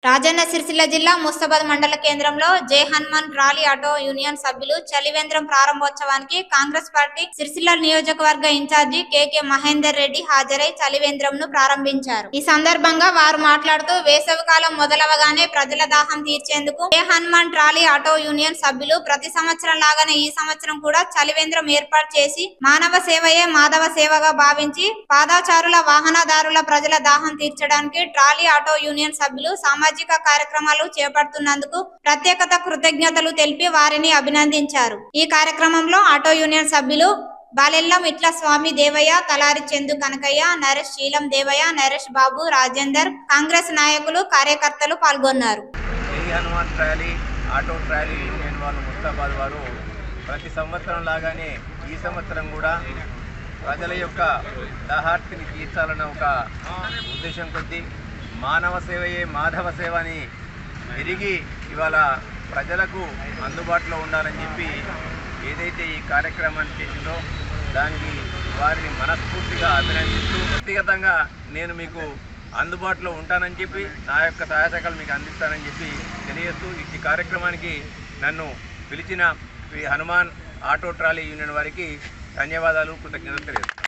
రాజన్న సిరిసిల్ల జిల్లా ముస్తాబాద్ మండల కేంద్రంలో జై హనుమాన్ రాలీ ఆటో యూనియన్ సభ్యులు చలివేంద్రం ప్రారంభోత్సవానికి కాంగ్రెస్ పార్టీ సిరిసిల్ల నియోజకవర్గ ఇన్ఛార్జి కె మహేందర్ రెడ్డి హాజరై చలివేంద్రంను ప్రారంభించారు। ఈ సందర్భంగా వారు మాట్లాడుతూ వేసవికాలం మొదలవగానే ప్రజల దాహం తీర్చేందుకు జై హనుమాన్ రాలీ ఆటో యూనియన్ సభ్యులు ప్రతి సంవత్సరం లాగానే ఈ సంవత్సరం కూడా చలివేంద్రం ఏర్పాటు చేసి మానవ సేవయే మాధవ సేవగా భావించి పాదచారుల వాహనదారుల ప్రజల దాహం తీర్చడానికి ట్రాలీ ఆటో యూనియన్ సభ్యులు సామాజిక కార్యక్రమాలు చేపడుతున్నందుకు ప్రత్యేకత కృతజ్ఞతలు తెలిపి వారిని అభినందించారు। ఈ కార్యక్రమంలో ఆటో యూనియన్ సభ్యులు బాలెల్లం ఇట్ల స్వామి దేవయ్య, తలారి చందు కనకయ్య, నరేష్ శీలం దేవయ్య, నరేష్ బాబు, రాజేందర్, కాంగ్రెస్ నాయకులు కార్యకర్తలు పాల్గొన్నారు। Hanuman trolley auto trolley union వాళ్ళు ముస్తాబాద్ వారు ప్రతి సంవత్సరం లాగానే ఈ సంవత్సరం కూడా ప్రజల యొక్క దాహార్తిని తీర్చాలన్న ఒక ఉద్దేశం కొద్దీ మానవ సేవయే మాధవ సేవ అని ఎరిగి ఇవాళ ప్రజలకు అందుబాటులో ఉండాలని చెప్పి ఏదైతే ఈ కార్యక్రమాన్ని చేసిందో దానికి వారిని మనస్ఫూర్తిగా అభినందిస్తూ వ్యక్తిగతంగా నేను మీకు అందుబాటులో ఉంటానని చెప్పి నా యొక్క సహాయ సహకారాలు మీకు అందిస్తానని చెప్పి తెలియజేస్తూ ఈ కార్యక్రమానికి నన్ను పిలిచిన హనుమాన్ ఆటో ట్రాలీ యూనియన్ వారికి ధన్యవాదాలు, కృతజ్ఞతలు తెలియజేస్తాను।